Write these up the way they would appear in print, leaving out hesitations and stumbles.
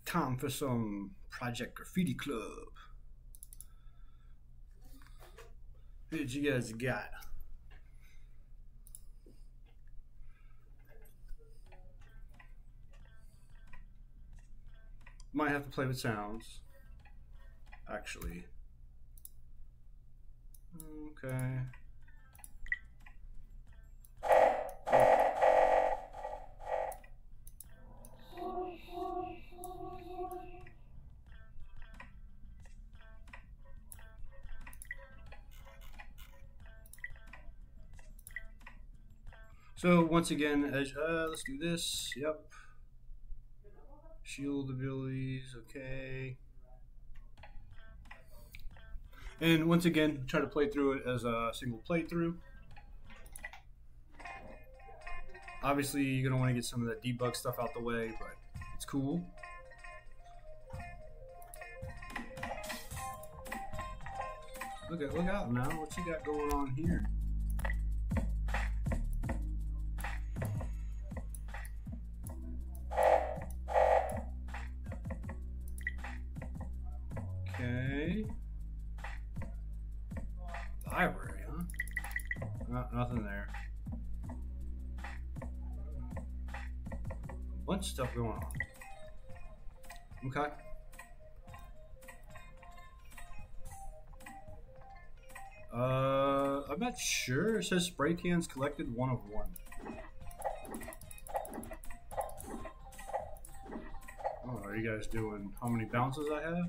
Time for some Project Graffiti Club. What you guys got? Might have to play with sounds. Actually. Okay. So once again, let's do this. Yep. Shield abilities, okay. And once again, try to play through it as a single playthrough. Obviously, you're gonna want to get some of that debug stuff out the way, but it's cool. Look out now! What you got going on here? Okay. Library, huh? Nothing there. A bunch of stuff going on. Okay. I'm not sure. It says spray cans collected 1 of 1. Oh, are you guys doing how many bounces I have?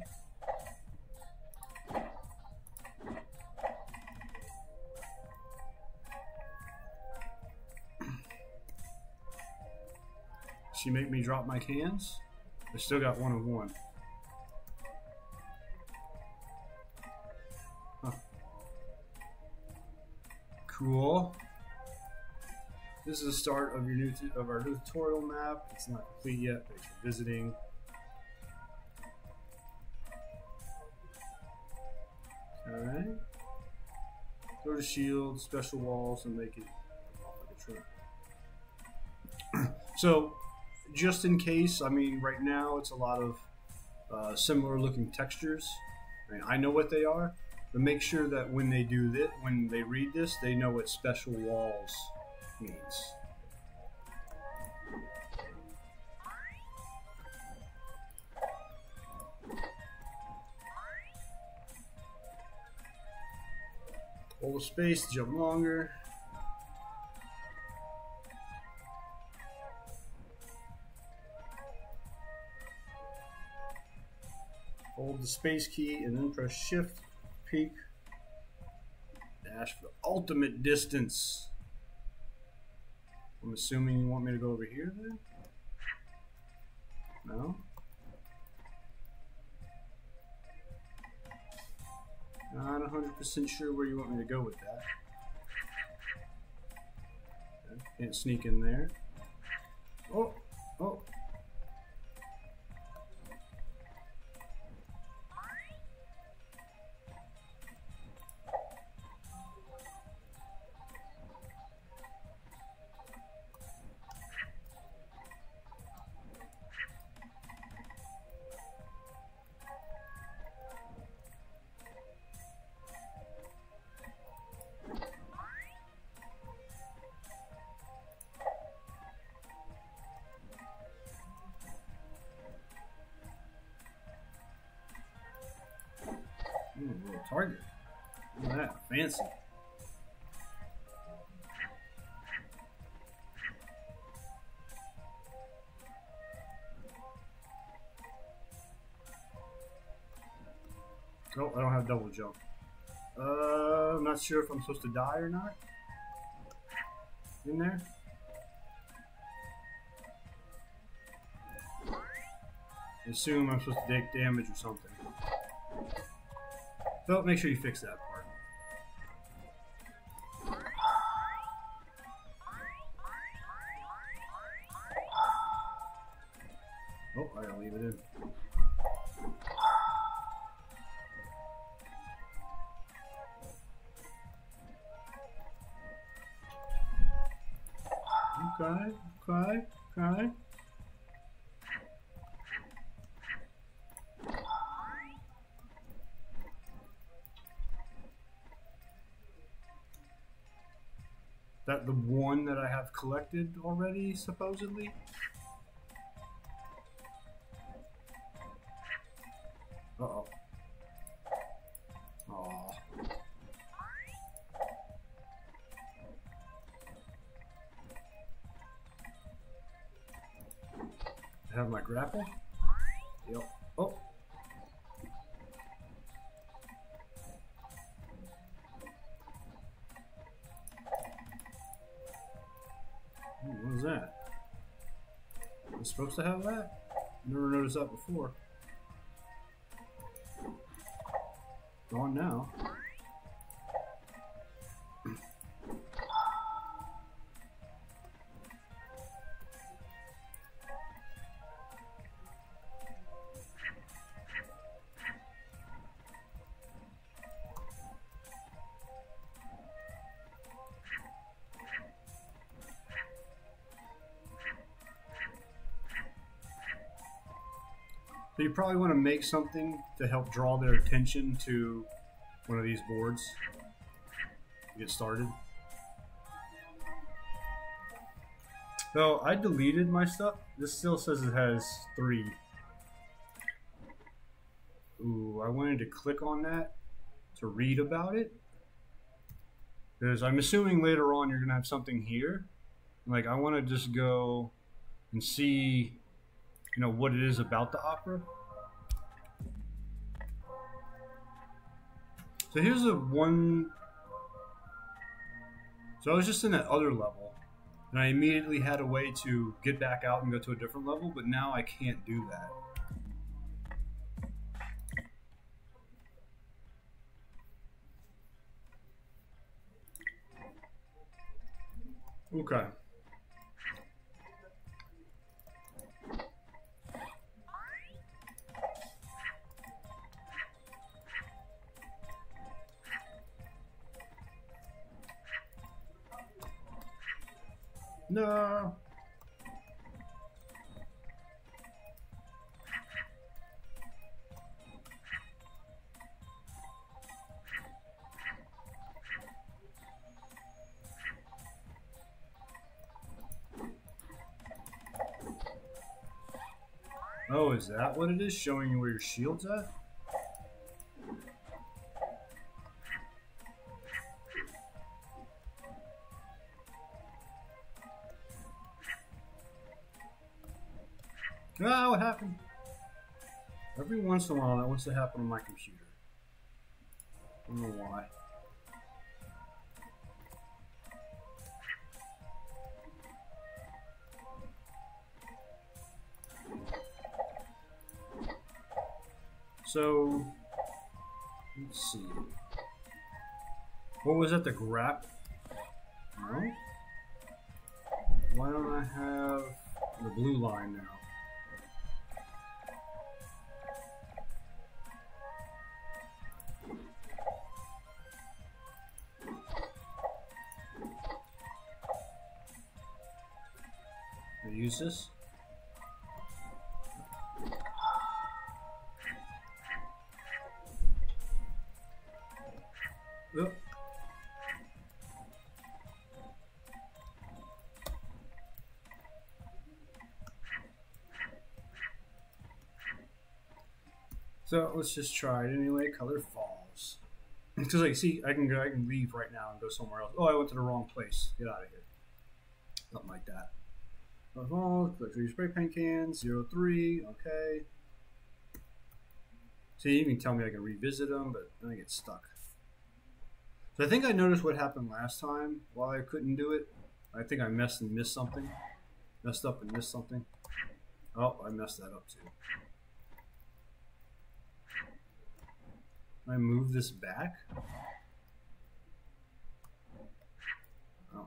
She make me drop my cans? I still got 1 of 1. Huh. Cool. This is the start of our new tutorial map. It's not complete yet. Thanks for visiting. Okay. Go to shield, special walls, and make it like a trip. So, just in case, I mean, right now it's a lot of similar looking textures. I mean, I know what they are, but make sure that when they do this, when they read this, they know what special walls means. Hold the space to jump longer. Hold the space key and then press shift, peek, dash for the ultimate distance. I'm assuming you want me to go over here then? No? Not 100% sure where you want me to go with that. Okay. Can't sneak in there. Oh! Oh! Little target. Look at that. Fancy. Oh, I don't have double jump. I'm not sure if I'm supposed to die or not. In there? I assume I'm supposed to take damage or something. So make sure you fix that part. Oh, I gotta leave it in. Okay. that the one that I have collected already, supposedly? Uh-oh. Aw. I have my grapple? Yep. Oh. What was that? Was I supposed to have that? Never noticed that before. Gone now. So you probably want to make something to help draw their attention to one of these boards to get started. So I deleted my stuff. This still says it has 3. Ooh, I wanted to click on that to read about it. Because I'm assuming later on you're going to have something here. Like, I want to just go and see, you know, what it is about the opera. So here's the one. So I was just in that other level, and I immediately had a way to get back out and go to a different level, but now I can't do that. Okay. No. Oh, is that what it is? Showing you where your shield's at? Ah, what happened? Every once in a while that wants to happen on my computer. I don't know why. So, let's see. What was that, the grap? No? Why don't I have the blue line now? Can I use this? Oop. So let's just try it anyway. Color falls. Because like, see, I can leave right now and go somewhere else. Oh, I went to the wrong place. Get out of here. Something like that. Color falls. Click through your spray paint cans. 03. Okay. See, you can tell me I can revisit them, but then I get stuck. So I think I noticed what happened last time while I couldn't do it. I think I messed something. Messed up and missed something. Oh, I messed that up too. Can I move this back? Oh.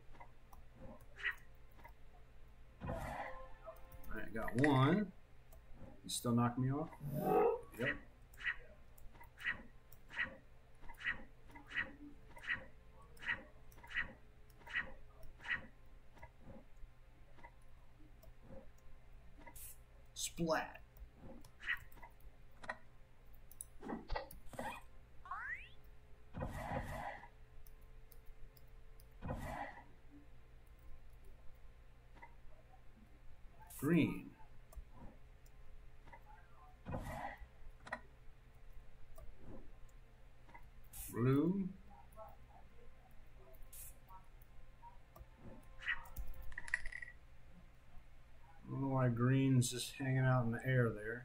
Alright, got one. You still knock me off? Yep. Splat. Green. Blue. I don't know why green's just hanging out in the air there.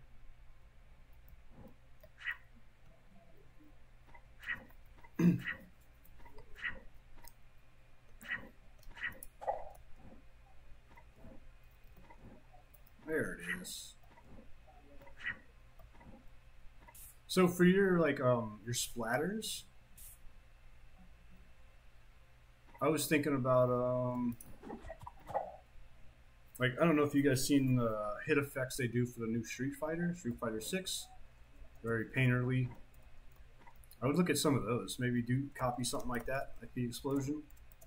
There it is. So for your your splatters, I was thinking about like, I don't know if you guys seen the hit effects they do for the new Street Fighter 6. Very painterly. I would look at some of those. Maybe do copy something like that, like the explosion.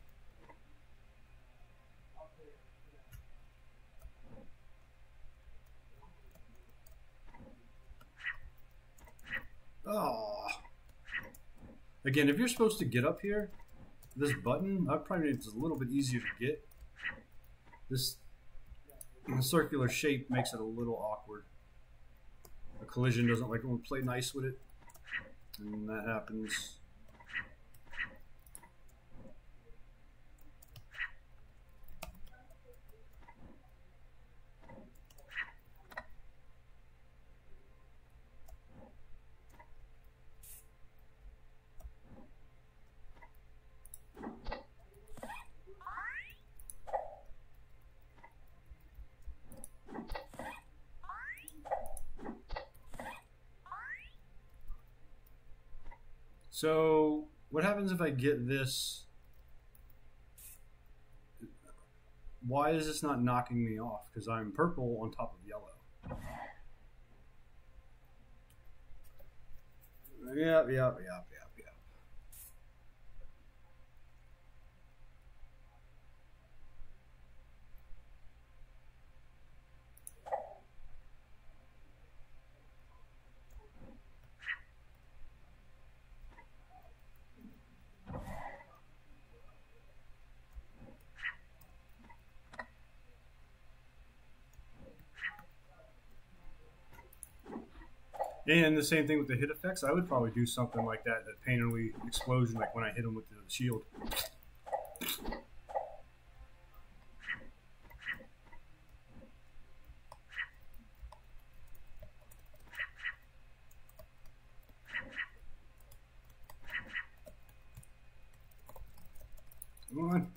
Oh. Again, if you're supposed to get up here, this button, I'd probably make it a little bit easier to get. This circular shape makes it a little awkward. A collision doesn't like when we play nice with it, and that happens. So, what happens if I get this? Why is this not knocking me off? Because I'm purple on top of yellow. Yep. And the same thing with the hit effects. I would probably do something like that painterly explosion, like when I hit him with the shield. Come on.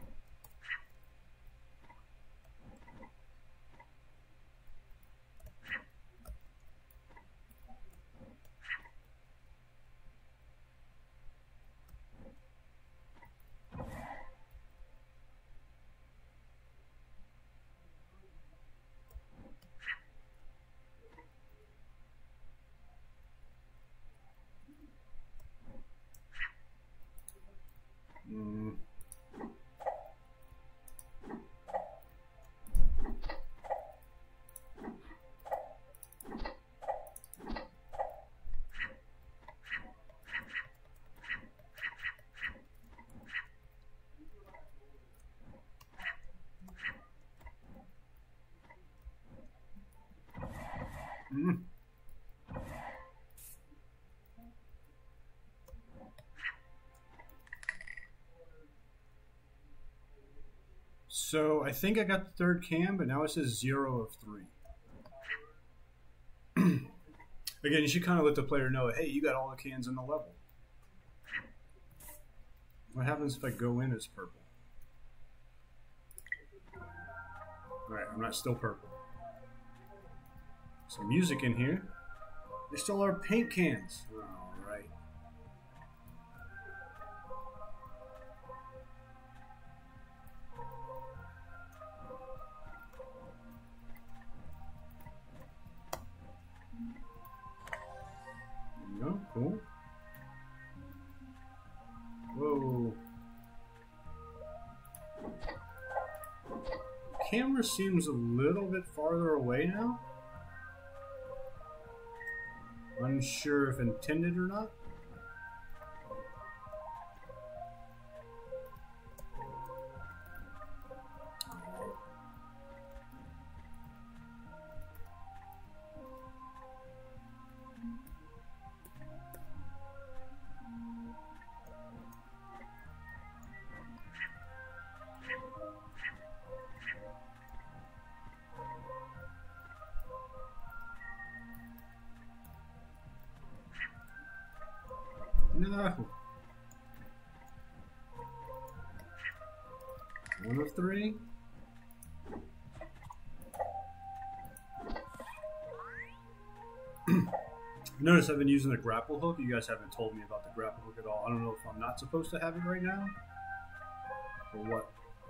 So I think I got the third cam, but now it says 0 of 3. Again, you should kind of let the player know, hey, you got all the cans in the level. What happens if I go in as purple? Alright, I'm not still purple. Some music in here. There still are paint cans. Alright. No, cool. Whoa. Camera seems a little bit farther away now. Unsure if intended or not. No. 1 of 3. Notice I've been using the grapple hook. You guys haven't told me about the grapple hook at all. I don't know if I'm not supposed to have it right now or what.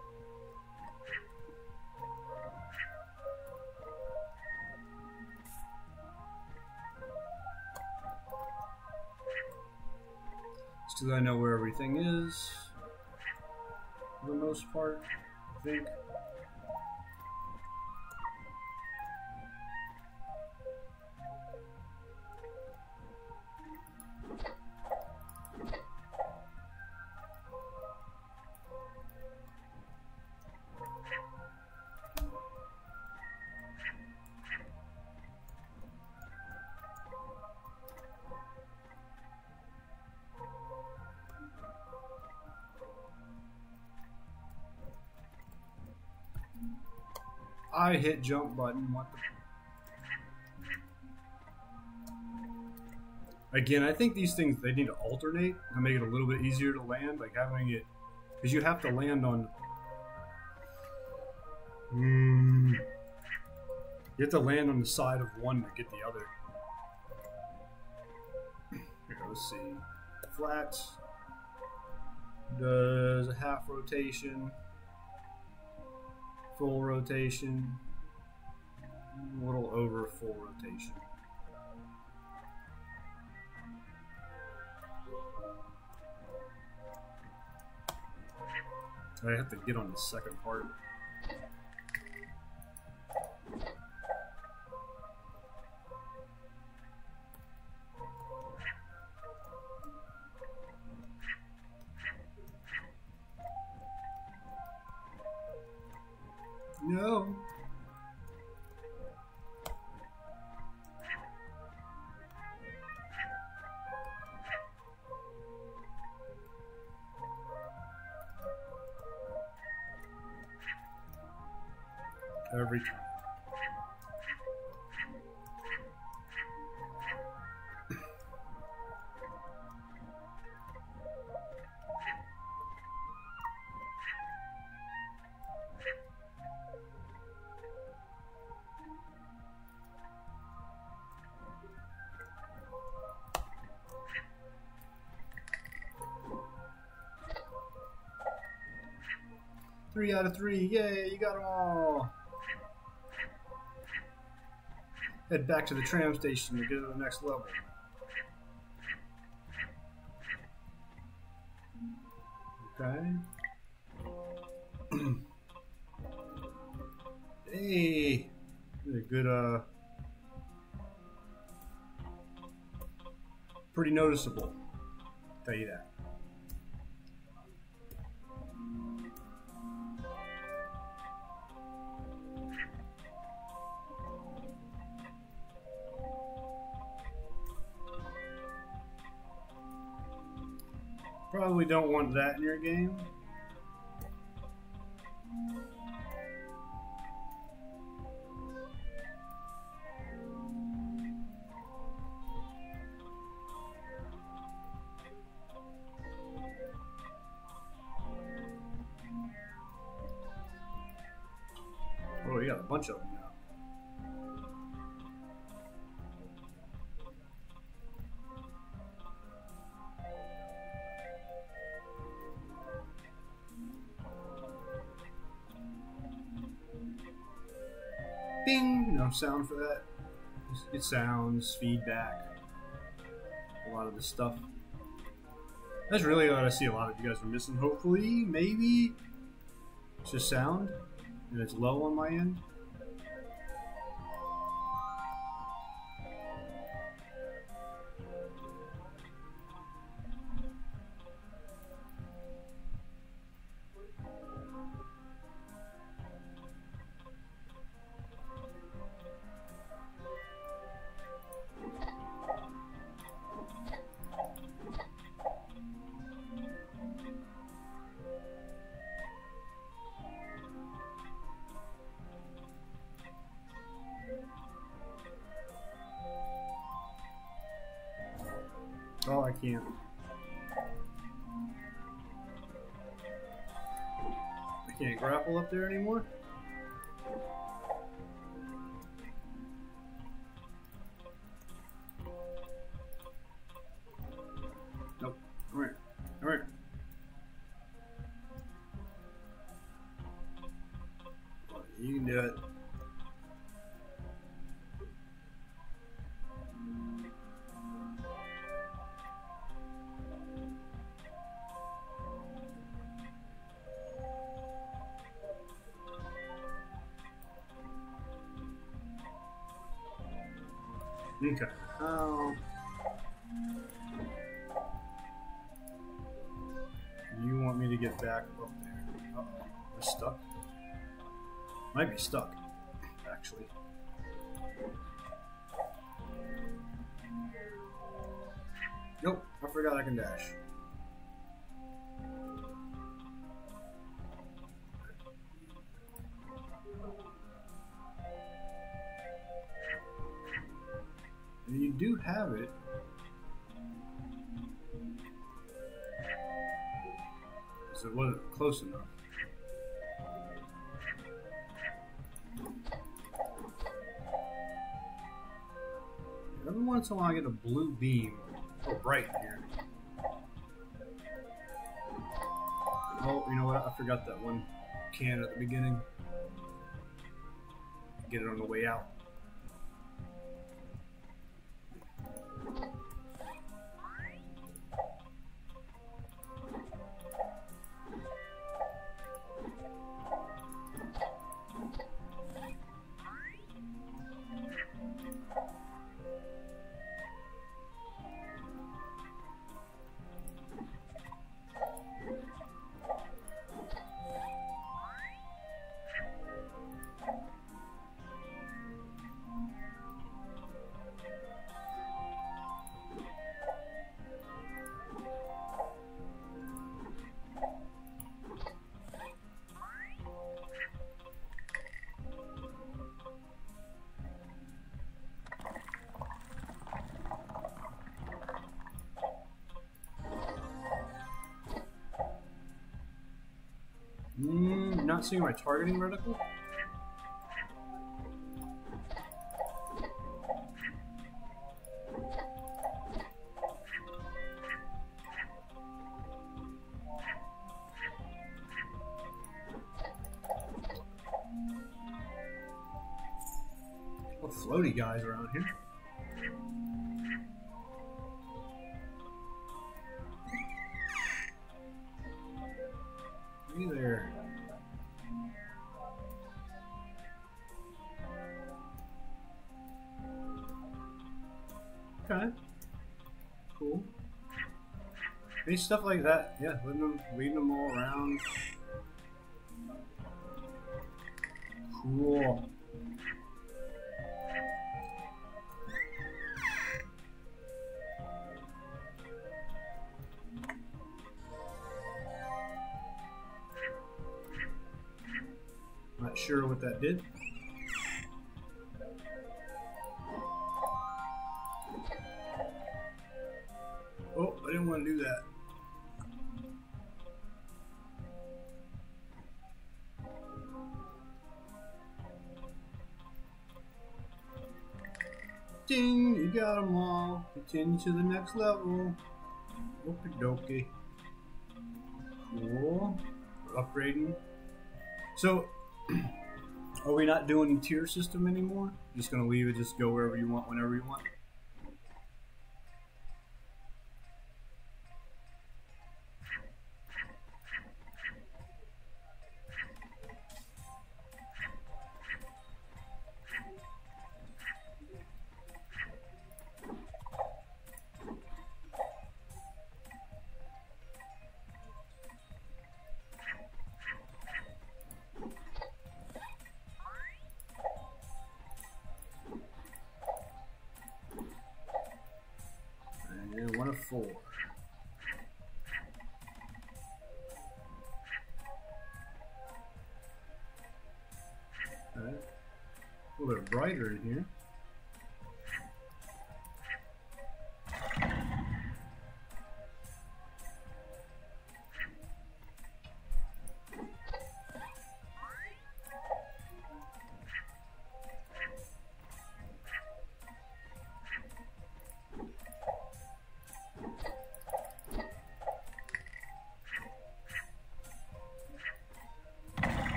Just because I know where everything is for the most part, I think. I hit jump button. What the? Again, I think these things, they need to alternate to make it a little bit easier to land. Like having it, because you have to land on. You have to land on the side of one to get the other. Here, let's see. Flat does a half rotation. Full rotation, a little over full rotation. I have to get on the second part. No. Every time. Three out of 3. Yay, you got them all. Head back to the tram station to get to the next level. Okay. Hey, a good, pretty noticeable. I'll tell you that. Probably don't want that in your game. Oh, you got a bunch of them now. Bing! No sound for that. It sounds, feedback, a lot of this stuff. That's really what I see a lot of you guys are missing. Hopefully, maybe it's just sound and it's low on my end. Oh, I can't. Can't grapple up there anymore? Nope. Come here. Come here. You can do it. Okay. You want me to get back up there? Uh-oh. We're stuck. Might be stuck, actually. Nope, I forgot I can dash. And you do have it. So it wasn't close enough. Every once in a while I get a blue beam. Oh, bright here. Oh, you know what? I forgot that one can at the beginning. Get it on the way out. Not seeing my targeting reticle? What floaty guys around here? Hey there. Okay. Cool. Any stuff like that, yeah, leading them all around. Cool. Not sure what that did. Oh, I didn't want to do that. Ding! You got them all. Continue to the next level. Okie dokie. Cool. We're upgrading. So, are we not doing tier system anymore? Just gonna leave it, just go wherever you want, whenever you want? And 1 of 4. Okay. A little bit brighter in here.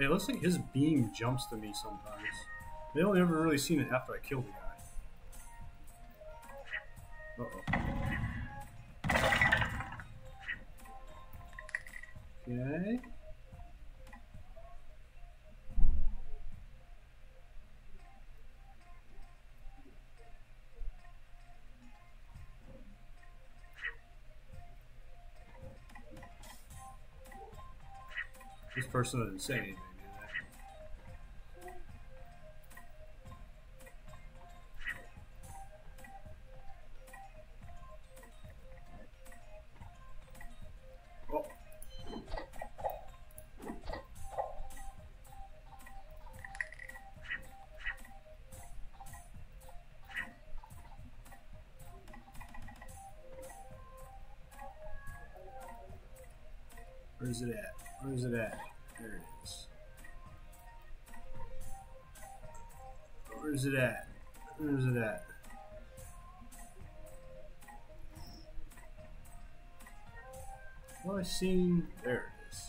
It looks like his beam jumps to me sometimes. I only ever really seen it after I killed the guy. Okay. This person doesn't say anything, do they? Oh. Where's it at? Where's it at? There it is. Where's it at? Where's it at? Well, I seen. There it is.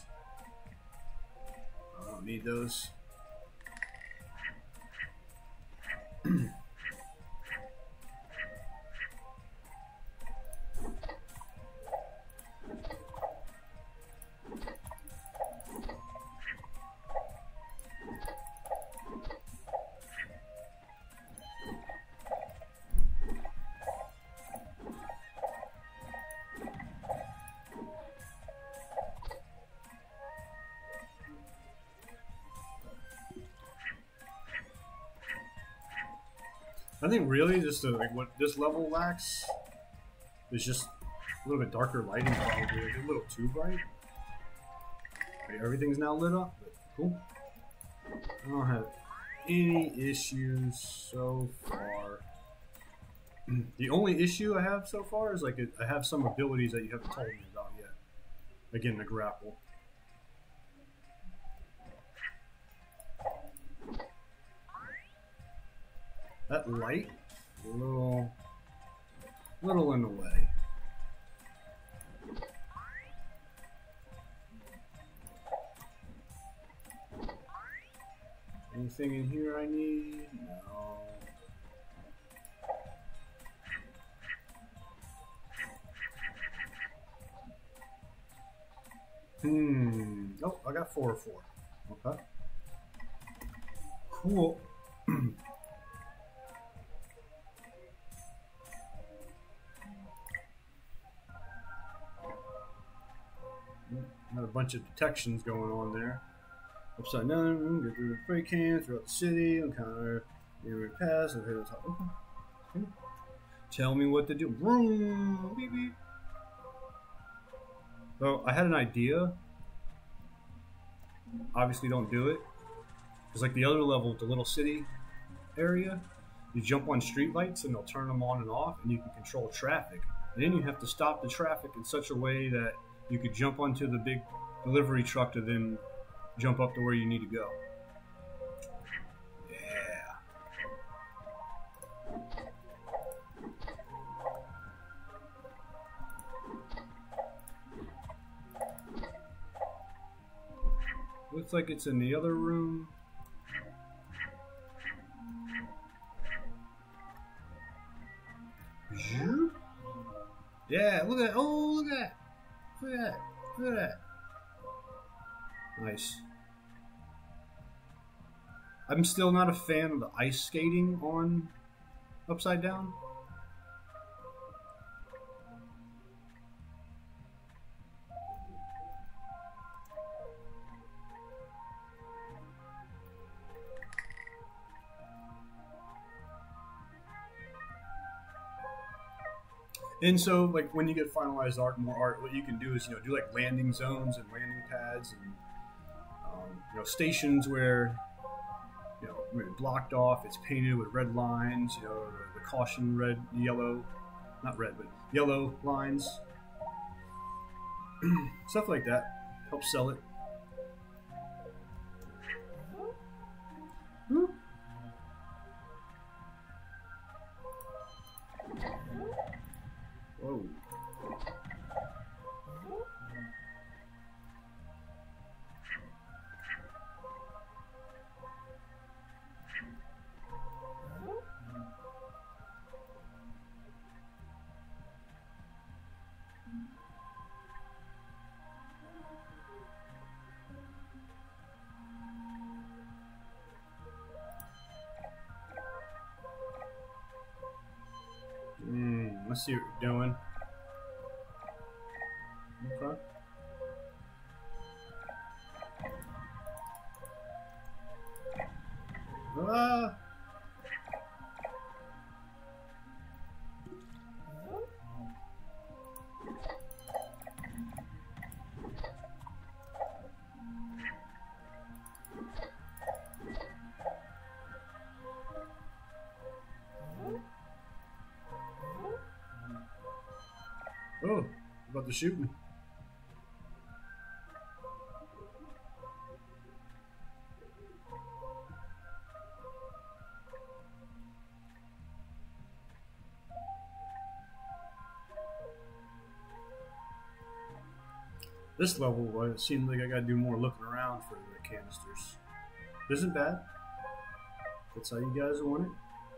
I don't need those. I think really just like what this level lacks is just a little bit darker lighting, probably like a little too bright. Okay, everything's now lit up, but cool. I don't have any issues so far. The only issue I have so far is like I have some abilities that you haven't told me about yet. Again, the grapple. That light, a little in the way. Anything in here I need? No. Oh, I got 4 or 4. Okay. Cool. Got a bunch of detections going on there. Upside down, get through the freight can, throughout the city, encounter enemy pass, and hit the top. Okay. Tell me what to do. Vroom, beep, beep. So I had an idea. Obviously, don't do it. Because like the other level, the little city area, you jump on street lights and they'll turn them on and off, and you can control traffic. And then you have to stop the traffic in such a way that you could jump onto the big delivery truck to then jump up to where you need to go. Yeah. Looks like it's in the other room. Yeah, look at that. Oh, look at that. Look at that. Look at that. Nice. I'm still not a fan of the ice skating on Upside Down. And so, like, when you get finalized art, more art, what you can do is, do like landing zones and landing pads and, stations where, when it's blocked off, it's painted with red lines, the caution red, yellow, not red, but yellow lines. Stuff like that. Help sell it. Whoop. Whoa. see what you're doing. Okay. Ah! Oh, about to shoot me. This level, it seems like I gotta do more looking around for the canisters. Isn't bad. That's how you guys want it.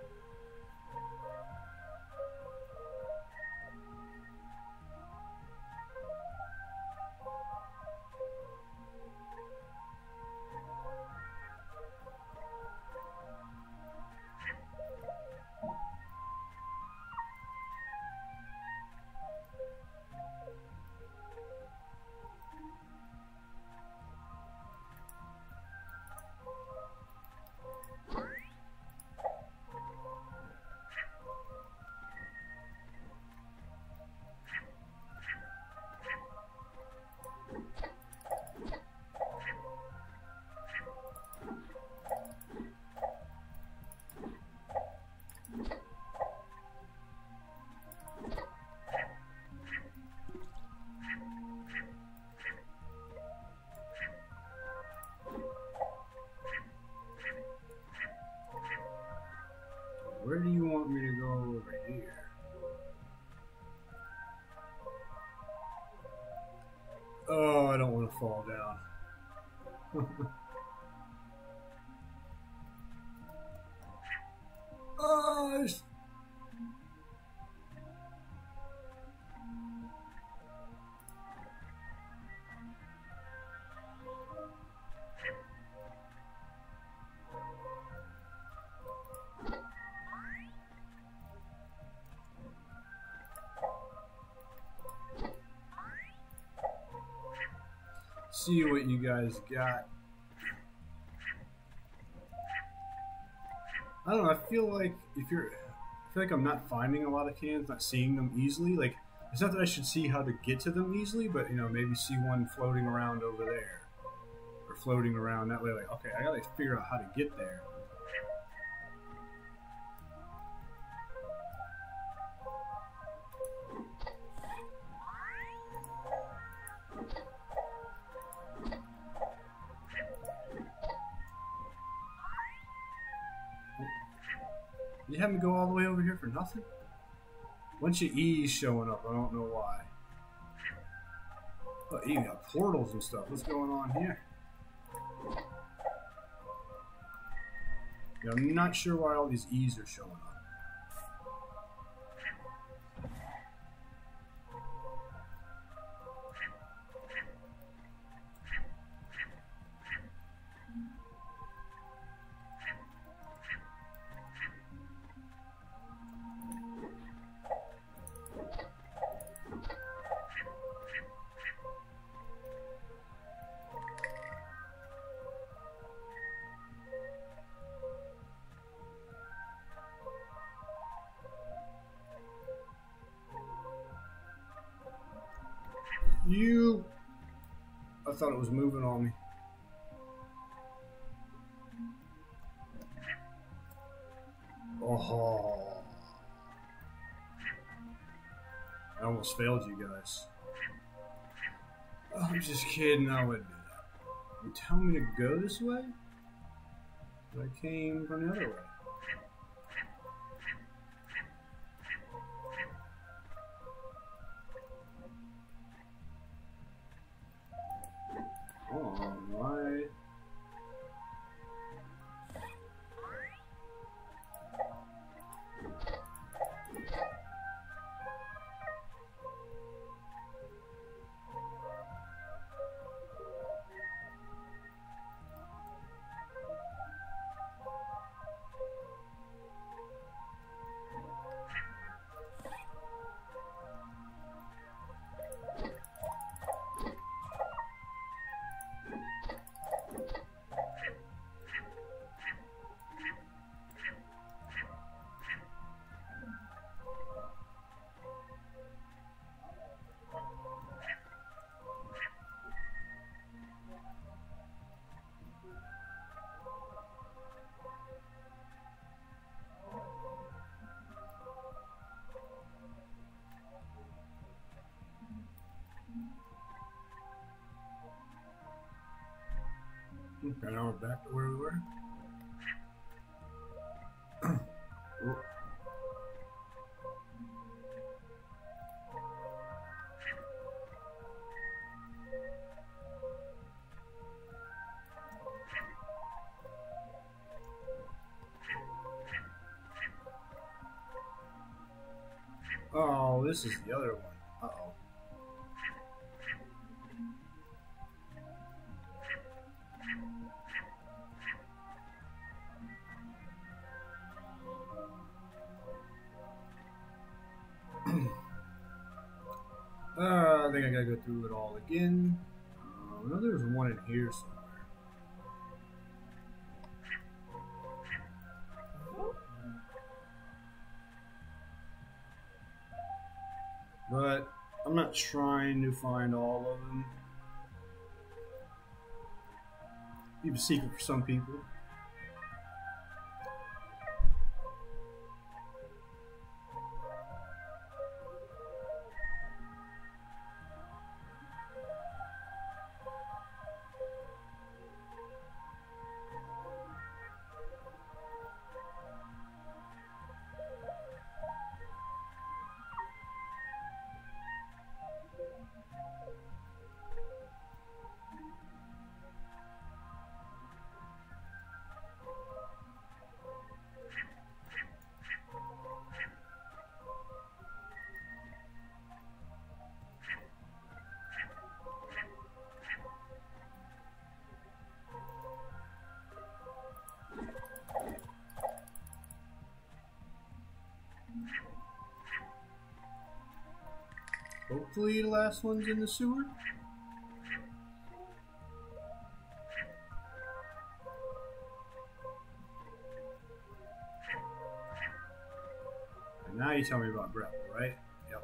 Where do you want me to go over here? Oh, I don't want to fall down. Oh, see what you guys got. I don't know. I feel like I'm not finding a lot of cans, not seeing them easily. Like, it's not that I should see how to get to them easily, but maybe see one floating around over there, or floating around that way. Like, okay, I gotta figure out how to get there. You have me go all the way over here for nothing? Bunch of E's showing up. I don't know why. Oh, you got portals and stuff. What's going on here? Yeah, I'm not sure why all these E's are showing up. I thought it was moving on me. Oh. I almost failed you guys. Oh, I'm just kidding. I wouldn't do that. You tell me to go this way? But I came from the other way. Oh, my. Okay, now we're back to where we were. Oh, this is the other one. Uh-oh. I think I gotta go through it all again. I know there's one in here somewhere. But I'm not trying to find all of them. Keep a secret for some people. Hopefully the last one's in the sewer. And now you tell me about grapple, right? Yep.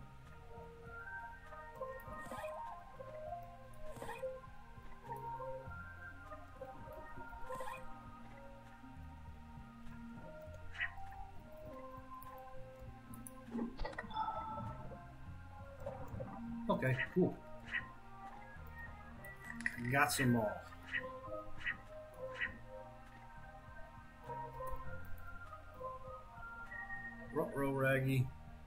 Okay, cool. Got some more. Ruh-roh, Raggy.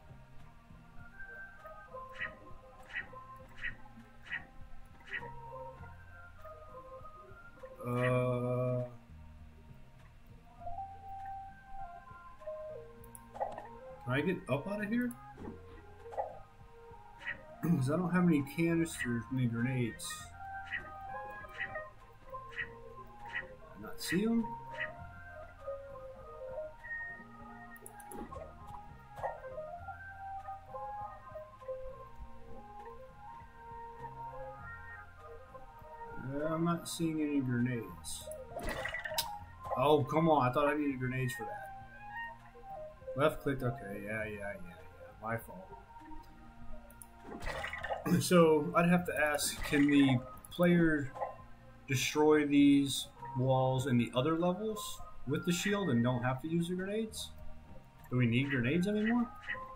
Can I get up out of here? Because I don't have any canisters, any grenades. I not see them? I'm not seeing any grenades. Oh, come on. I thought I needed grenades for that. Left clicked. Okay, yeah. My fault. So, I'd have to ask, can the player destroy these walls in the other levels with the shield and don't have to use the grenades? Do we need grenades anymore?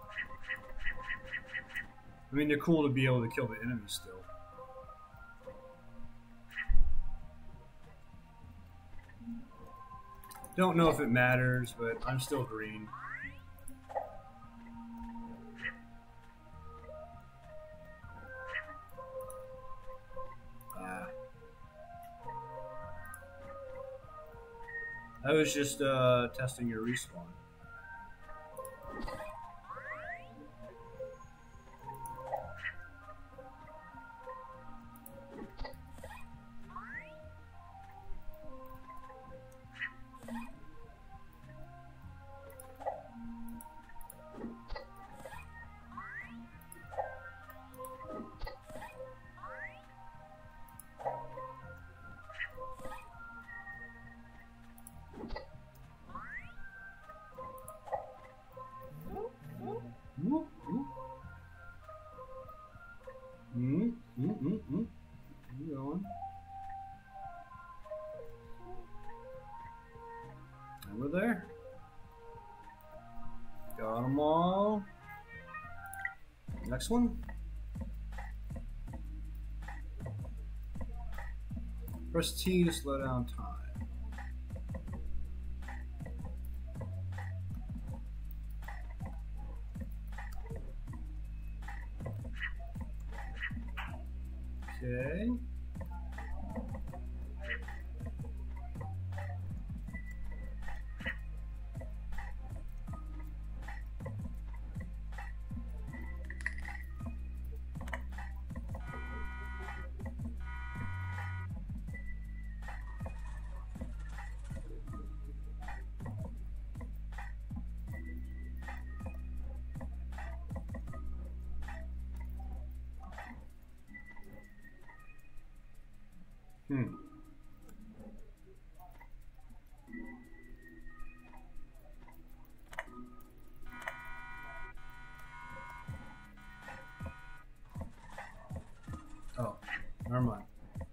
I mean, they're cool to be able to kill the enemies still. Don't know if it matters, but I'm still green. I was just testing your respawn. Keep going. Over there. Got them all. Next one. Press T to slow down time. Okay. Oh, never mind.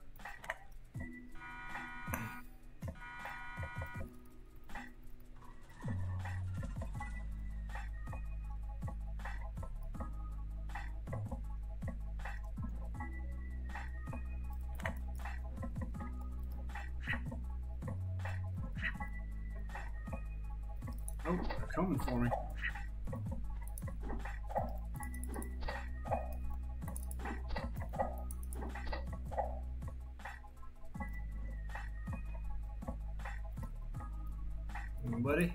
Oh, they're coming for me. Buddy.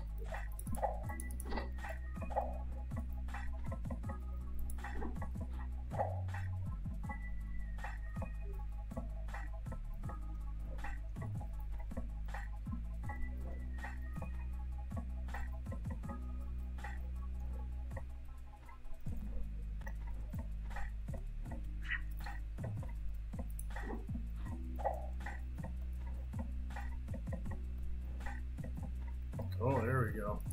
Oh, there we go.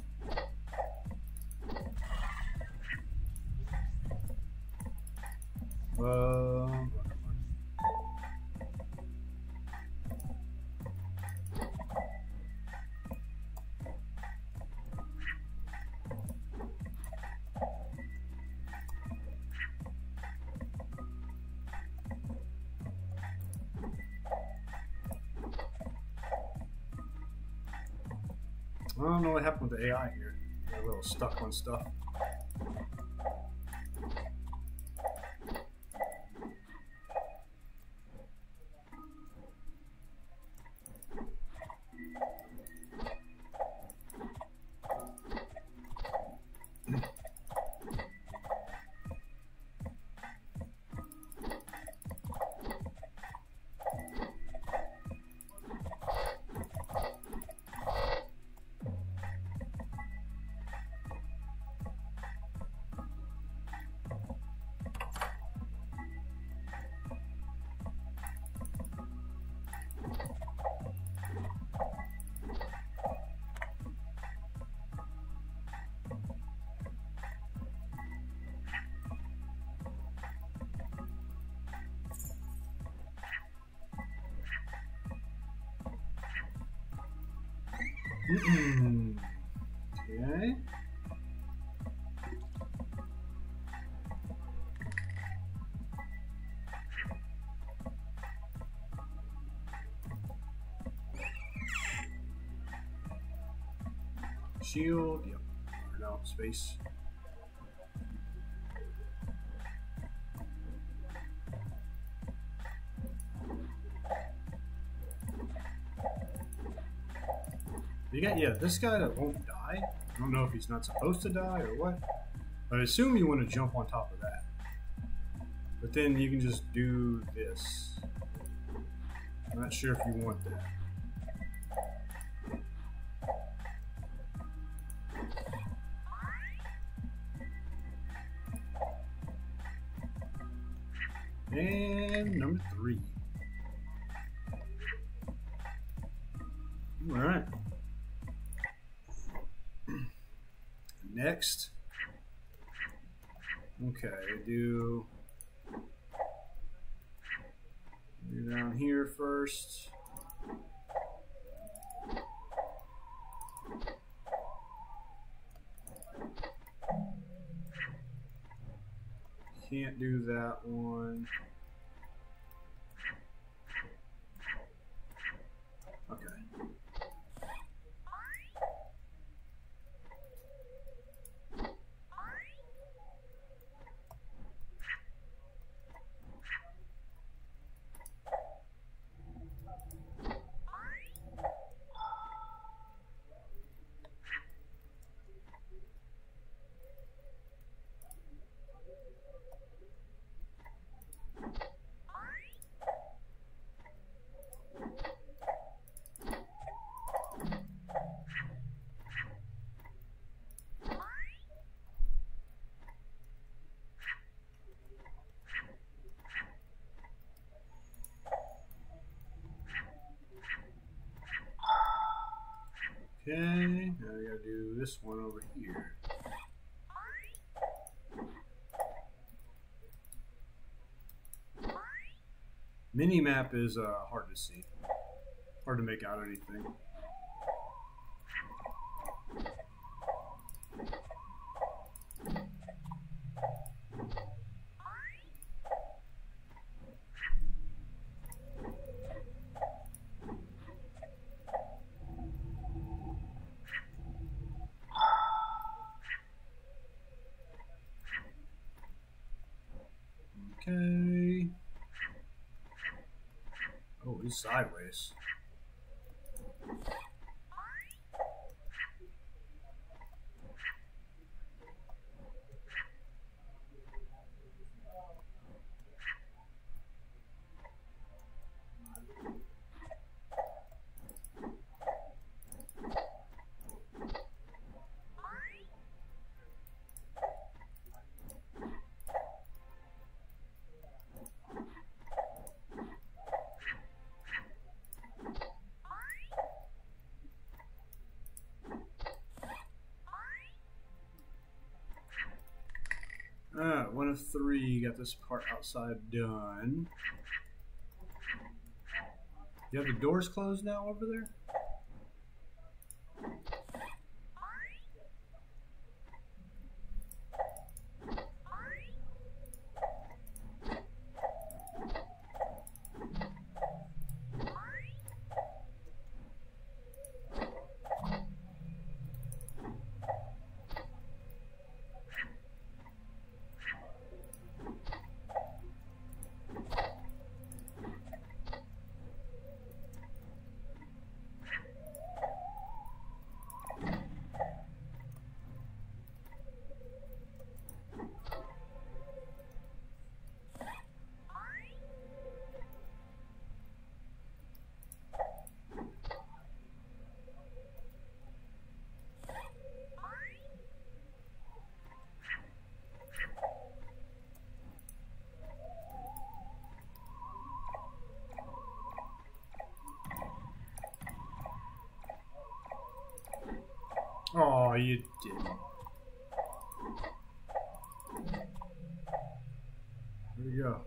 I don't know what happened with the AI here. Got a little stuck on stuff. Okay. Shield, yep. Or no, space. You got, yeah, this guy that won't die. I don't know if he's not supposed to die or what. But I assume you want to jump on top of that. But then you can just do this. I'm not sure if you want that. And number 3. All right. Next. Okay, do down here first. Can't do that one. Okay, now we gotta do this one over here. Mini map is hard to see, hard to make out anything. Okay. Oh, he's sideways. One of three. Got this part outside done. You have the doors closed now over there? Oh, you didn't. There you go.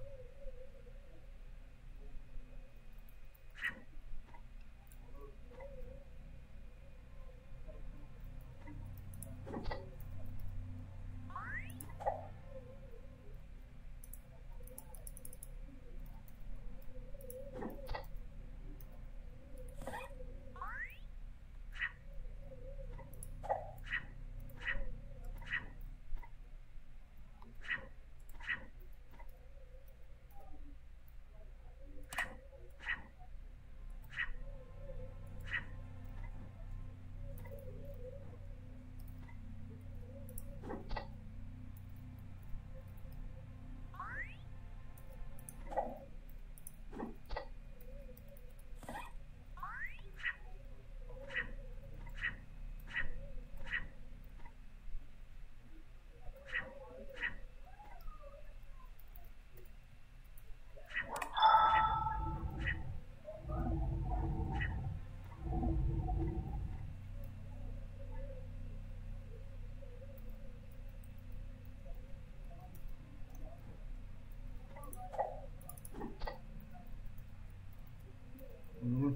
Mm-hmm.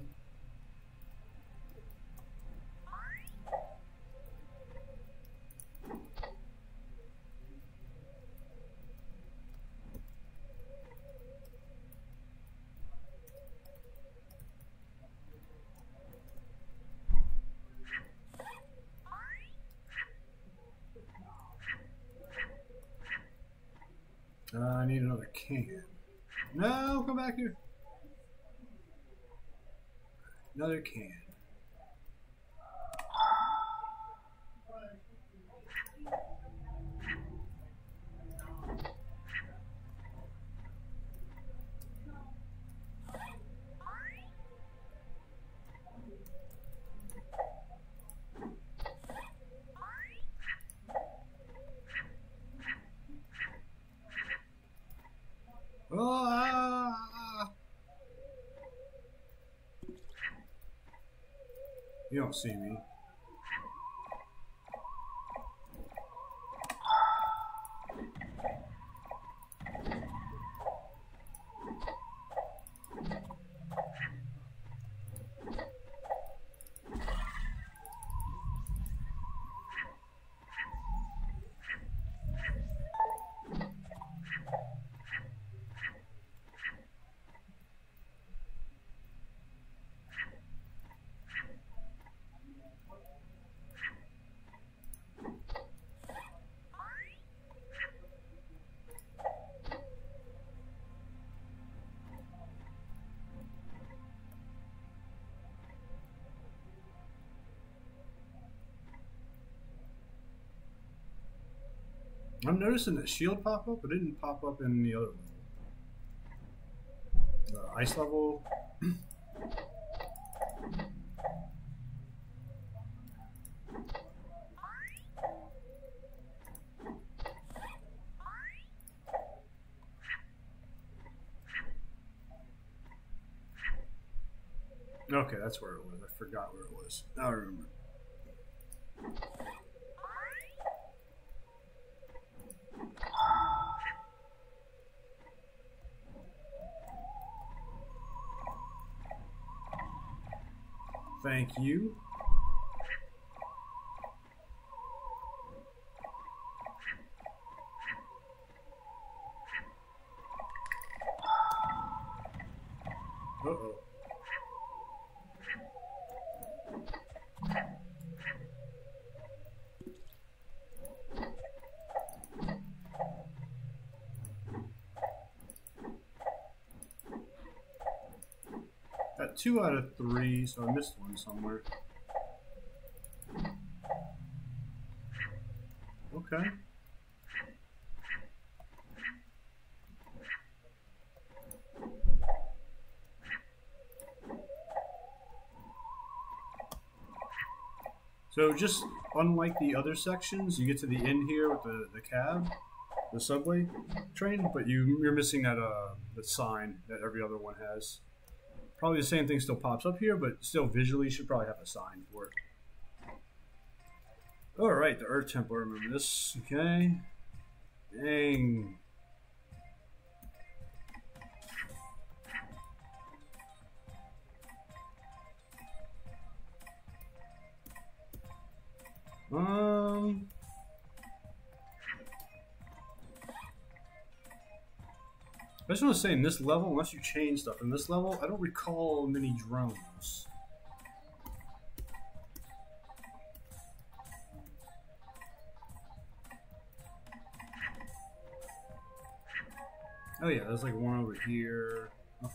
I need another can. No, come back here. Another can. Oh, You don't see me. I'm noticing that shield pop up, but it didn't pop up in the other level. The ice level. Okay, that's where it was. I forgot where it was. Now I remember. Thank you. Uh-oh. Got 2 out of 3, so I missed one somewhere. Okay. So just unlike the other sections, you get to the end here with the cab, the subway train, but you're missing that the sign that every other one has. Probably the same thing still pops up here, but still visually you should probably have a sign for it. Alright, the Earth Temple, remember this. Okay. Dang. I just want to say, in this level, unless you change stuff in this level, I don't recall many drones. Oh yeah, there's like one over here. Okay.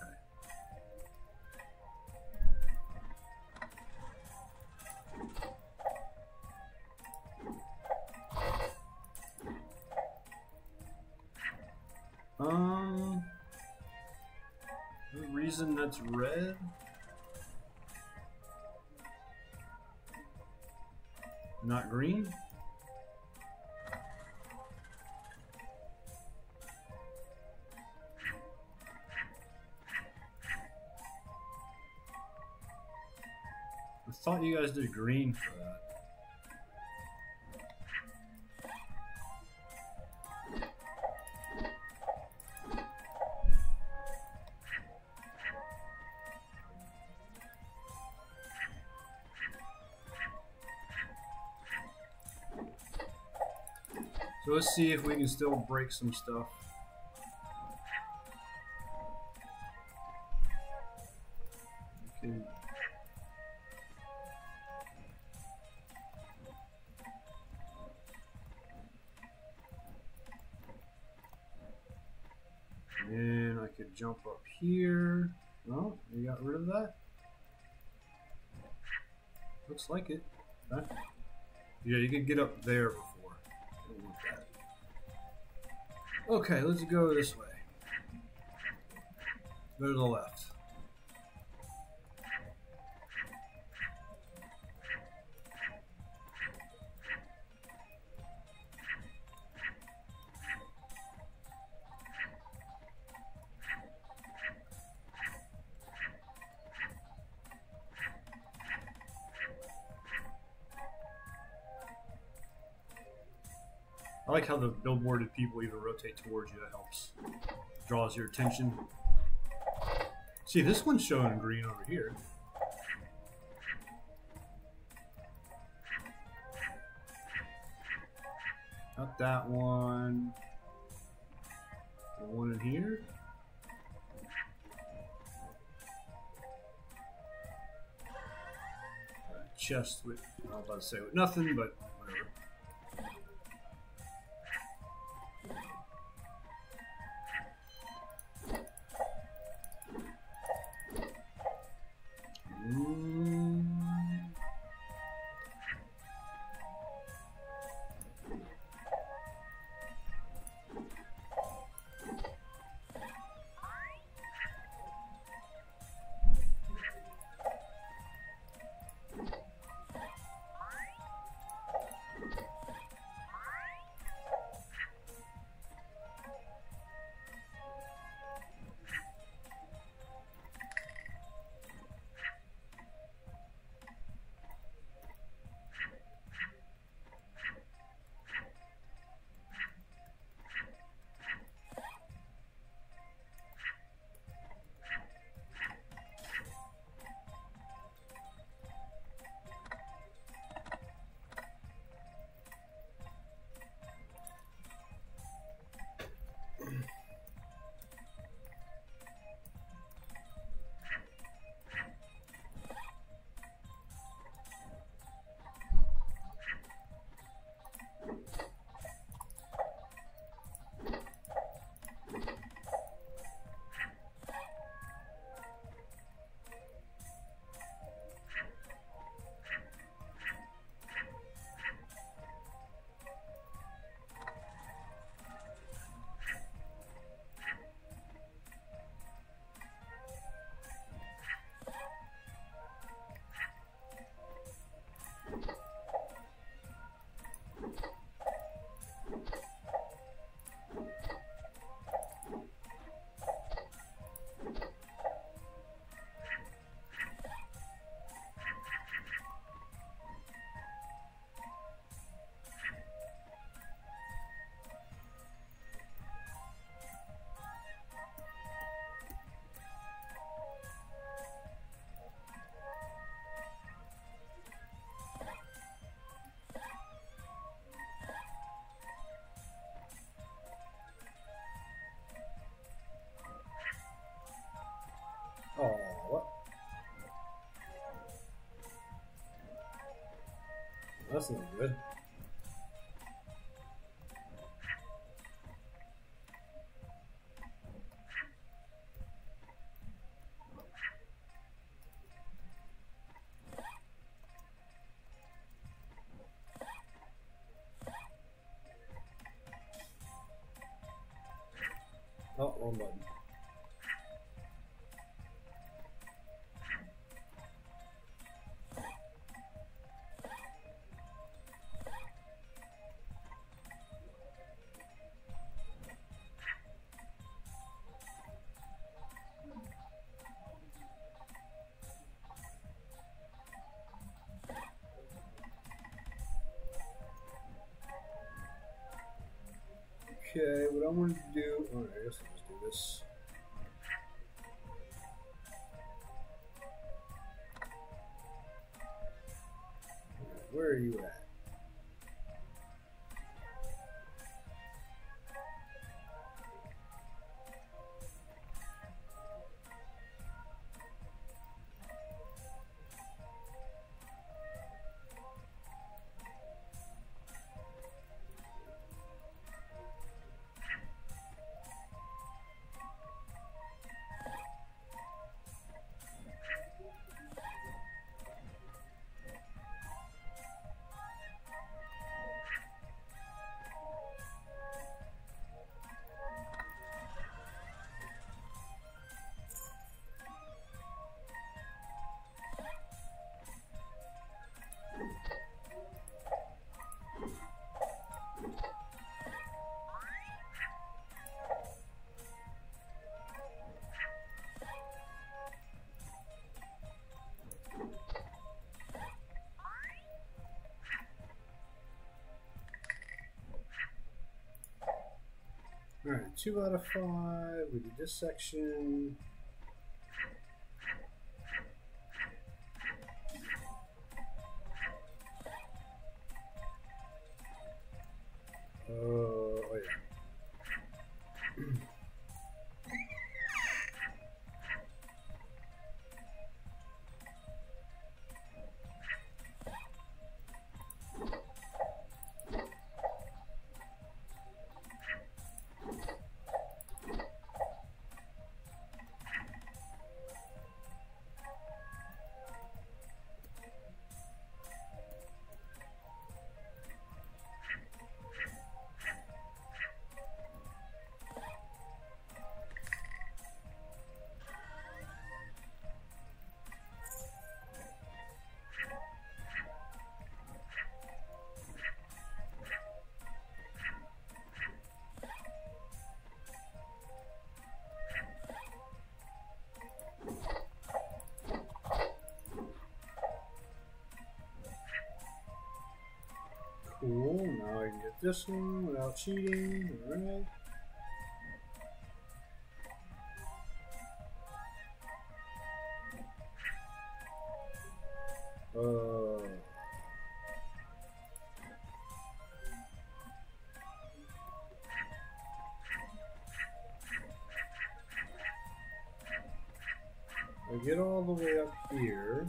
The reason that's red? Not green? I thought you guys did green for that. So let's see if we can still break some stuff. Okay. And I could jump up here. Oh, we got rid of that. Looks like it. Huh? Yeah, you could get up there before. I don't want that. Okay, let's go this way. Go to the left. I like how the billboarded people even rotate towards you. That helps. Draws your attention. See, this one's showing green over here. Not that one. The one in here. Chest with, I was about to say with nothing, but whatever. that's not good. Oh, wrong button. Okay, what I want to do. Alright, I guess I'll just do this. Alright, where are you at? Alright, 2 out of 5. We did this section. Oh yeah. Cool, now I can get this one without cheating. Alright. I get all the way up here.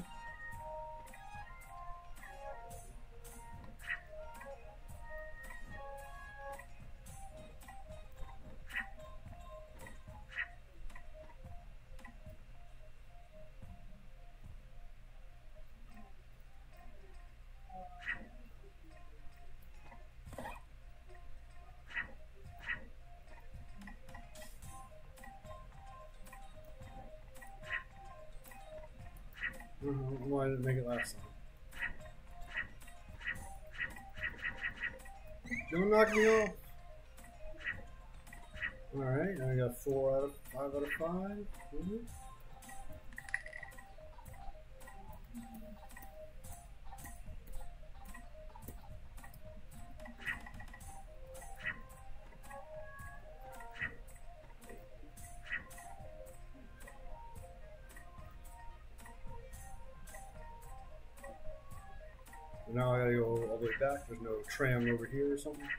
Why didn't it make it last time? Don't knock me off. Alright, now I got 5 out of 5. Now I gotta go all the way back. There's no tram over here or something.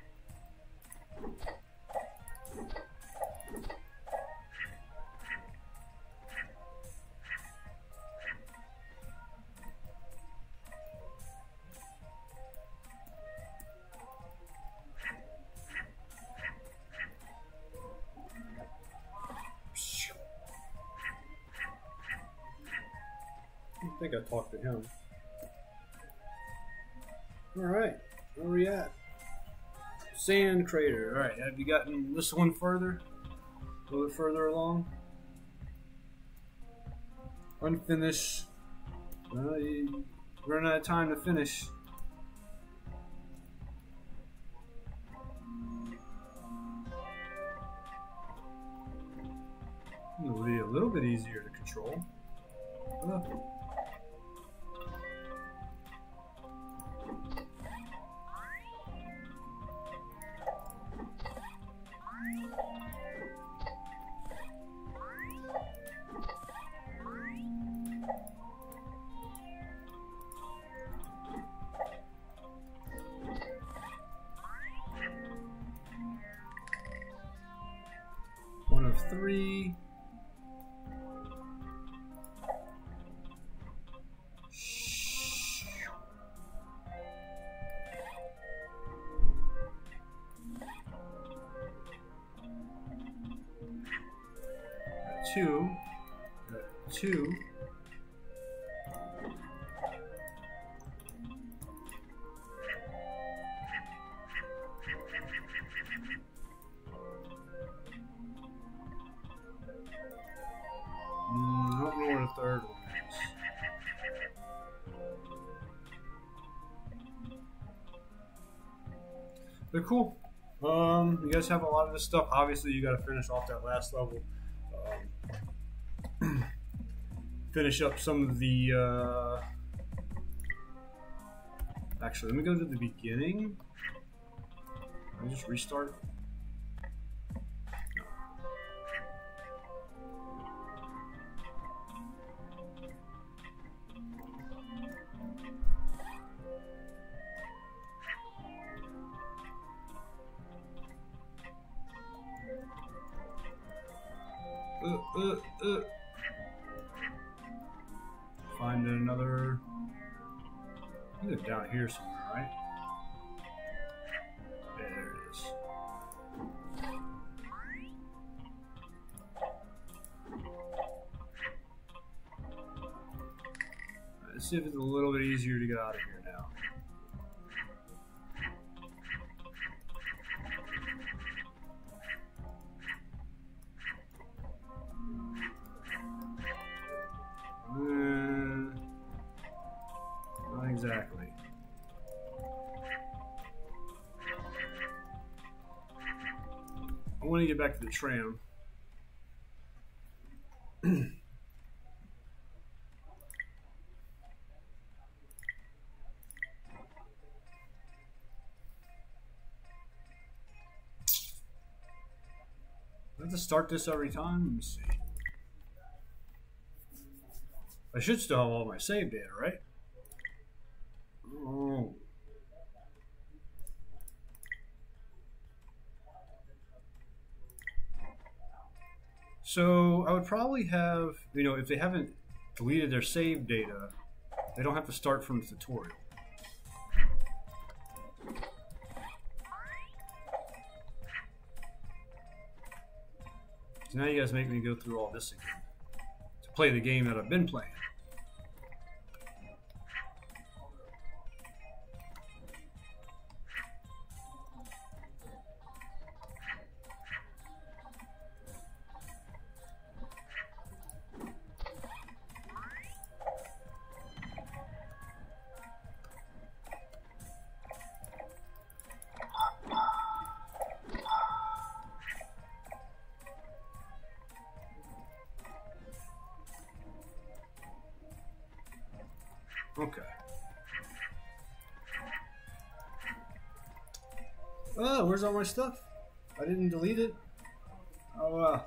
I think I talked to him. Alright, where are we at? Sand crater. Alright, have you gotten this one further? A little bit further along? Unfinished. You run out of time to finish. It'll be a little bit easier to control. One of three. Two. I don't know where the third one is. But cool. You guys have a lot of this stuff. Obviously, you got to finish off that last level. Finish up some of the. Actually, let me go to the beginning. Let me just restart. Find another. I think it's down here somewhere, right? Yeah, there it is. Let's see if it's a little bit easier to get out of here now. Not exactly. I want to get back to the tram. I have to start this every time. Let me see. I should still have all my save data, right? Oh. So I would probably have, if they haven't deleted their save data, they don't have to start from the tutorial. So now you guys make me go through all this again to play the game that I've been playing. Okay. Oh, where's all my stuff? I didn't delete it. Oh,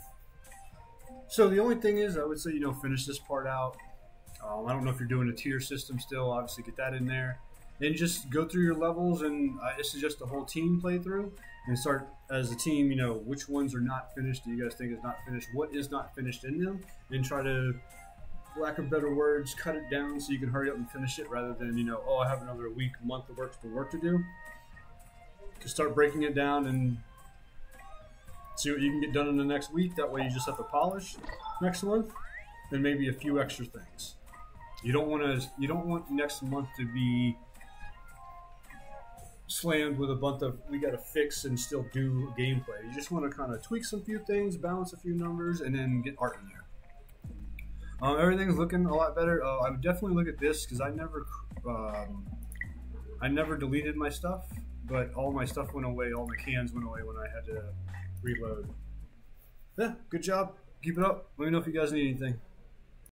so the only thing is, I would say, finish this part out. I don't know if you're doing a tier system still. Obviously, get that in there. Then just go through your levels, and I suggest the whole team playthrough and start as a team. Which ones are not finished? Do you guys think is not finished? What is not finished in them? And try to, for lack of better words, cut it down so you can hurry up and finish it, rather than oh, I have another week, month of work to do. To start breaking it down and see what you can get done in the next week. That way, you just have to polish next month, and maybe a few extra things. You don't want next month to be slammed with a bunch of we got to fix and still do gameplay. You just want to kind of tweak some few things, balance a few numbers, and then get art in there. Everything's looking a lot better. I would definitely look at this because I never deleted my stuff, but all my stuff went away. All my cans went away when I had to reload. Yeah, good job. Keep it up. Let me know if you guys need anything.